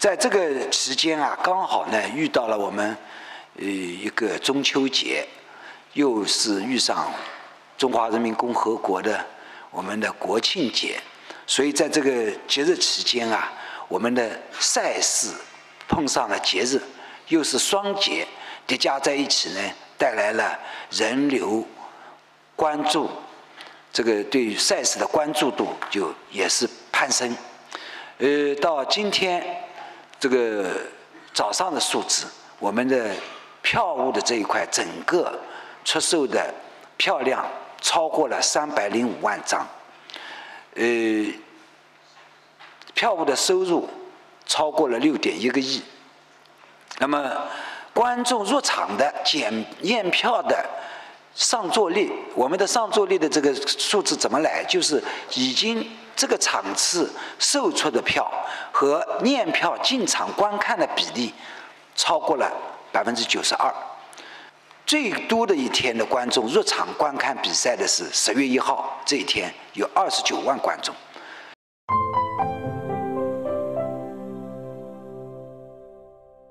在这个时间啊，刚好呢遇到了我们一个中秋节，又是遇上中华人民共和国的我们的国庆节，所以在这个节日期间啊，我们的赛事碰上了节日，又是双节叠加在一起呢，带来了人流关注，这个对赛事的关注度就也是攀升。到今天这个早上的数字，我们的票务的这一块整个出售的票量超过了305万张，票务的收入超过了6.1个亿。那么观众入场的检验票的上座率，我们的上座率的这个数字怎么来？就是已经这个场次售出的票和验票进场观看的比例超过了92%。最多的一天的观众入场观看比赛的是10月1号，这一天有29万观众。